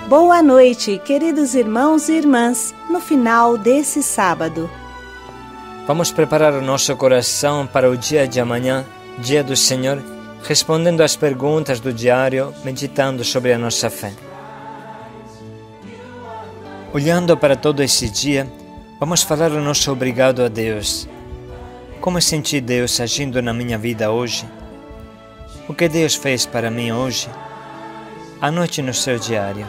Boa noite, queridos irmãos e irmãs, no final desse sábado. Vamos preparar o nosso coração para o dia de amanhã, dia do Senhor, respondendo às perguntas do diário, meditando sobre a nossa fé. Olhando para todo esse dia, vamos falar o nosso obrigado a Deus. Como senti Deus agindo na minha vida hoje? O que Deus fez para mim hoje? Anote no seu diário.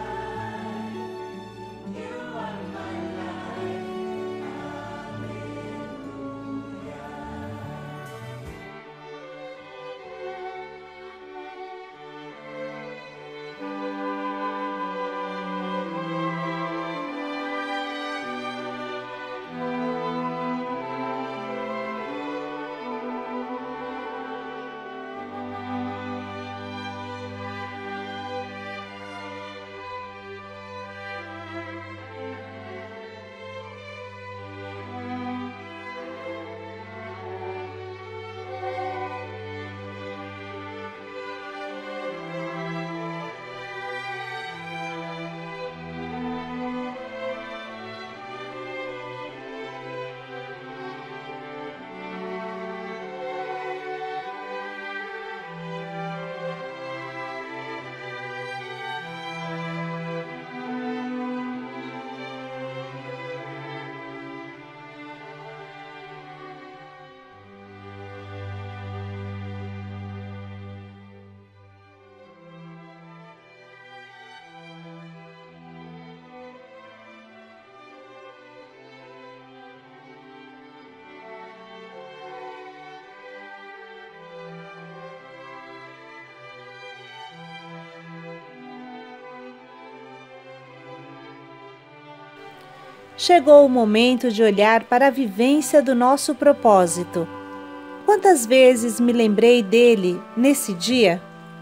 Chegou o momento de olhar para a vivência do nosso propósito. Quantas vezes me lembrei dele nesse dia?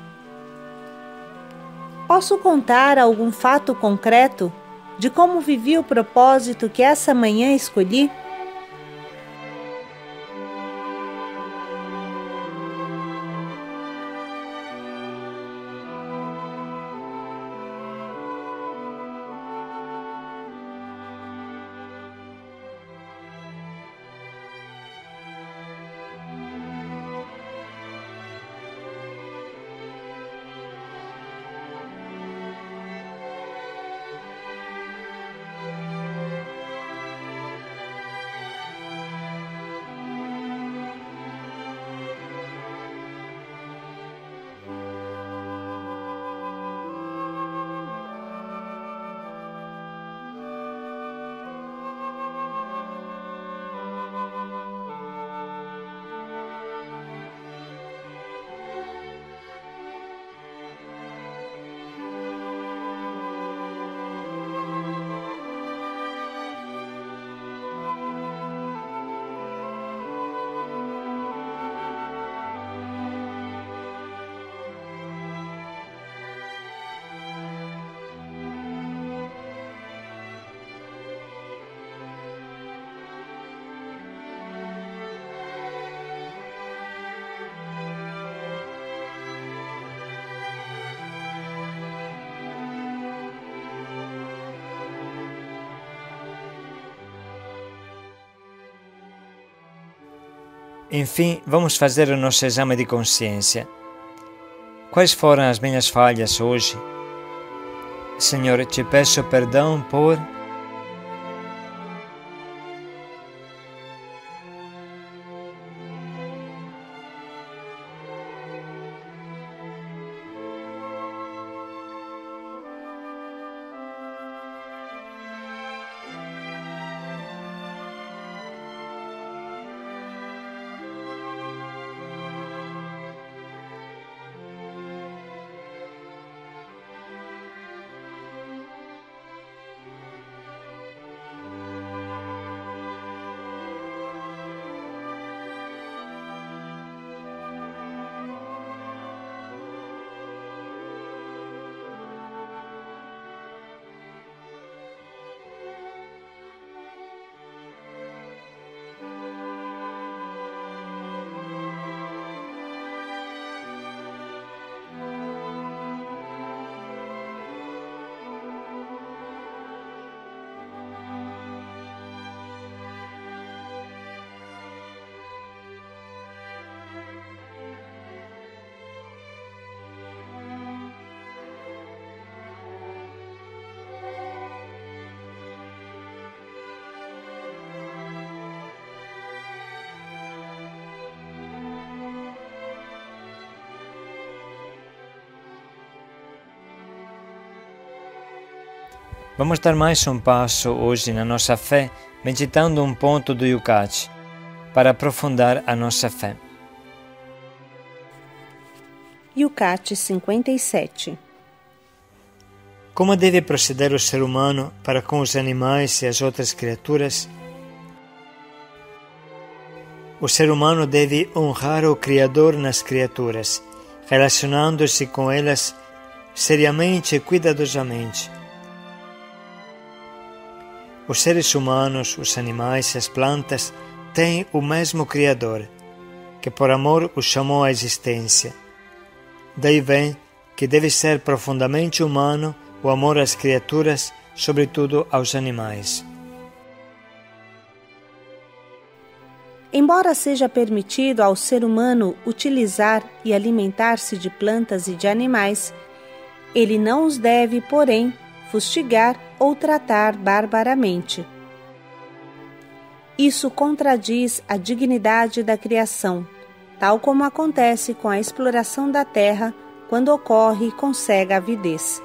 Posso contar algum fato concreto de como vivi o propósito que essa manhã escolhi? Enfim, vamos fazer o nosso exame de consciência. Quais foram as minhas falhas hoje? Senhor, te peço perdão por... Vamos dar mais um passo hoje na nossa fé, meditando um ponto do Yucat, para aprofundar a nossa fé. Yucat 57. Como deve proceder o ser humano para com os animais e as outras criaturas? O ser humano deve honrar o Criador nas criaturas, relacionando-se com elas seriamente e cuidadosamente. Os seres humanos, os animais e as plantas têm o mesmo Criador, que por amor os chamou à existência. Daí vem que deve ser profundamente humano o amor às criaturas, sobretudo aos animais. Embora seja permitido ao ser humano utilizar e alimentar-se de plantas e de animais, ele não os deve, porém, fustigar ou tratar barbaramente. Isso contradiz a dignidade da criação, tal como acontece com a exploração da terra quando ocorre com cega avidez.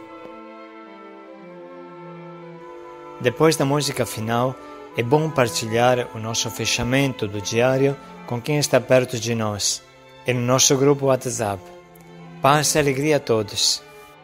Depois da música final, é bom partilhar o nosso fechamento do diário com quem está perto de nós, e no nosso grupo WhatsApp. Paz e alegria a todos.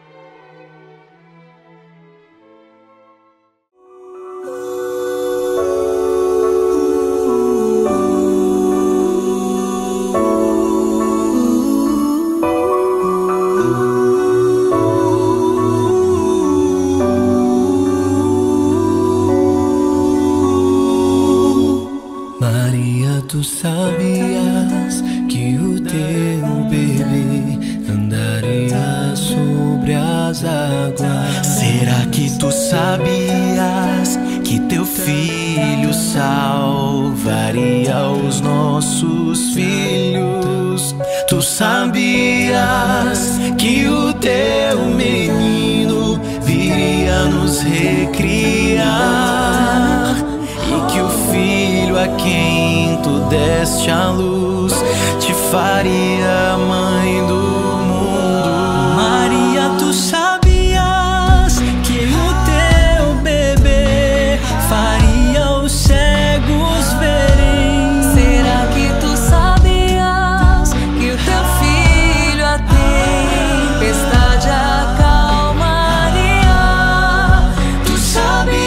Tu sabias que o teu bebê andaria sobre as águas? Será que tu sabias que teu filho salvaria os nossos filhos? Tu sabias que o teu menino viria nos recriar? E que o filho a quem tu deste a luz te faria mãe do mundo. Maria, tu sabias que o teu bebê faria os cegos verem? Será que tu sabias que o teu filho a tempestade acalmaria? Tu sabias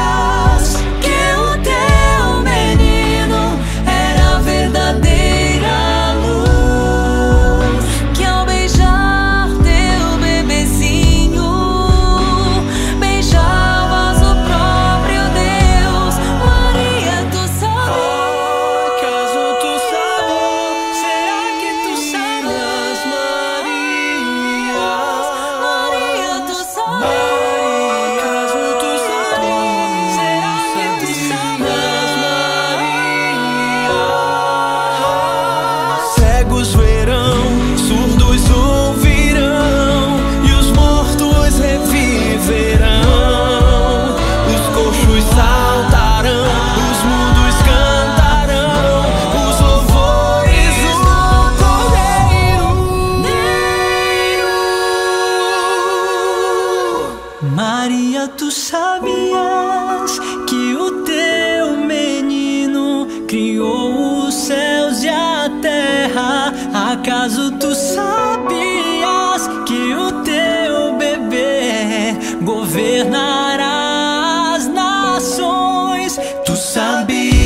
Maria, tu sabias que o teu menino criou os céus e a terra? Acaso tu sabias que o teu bebê governará as nações? Tu sabias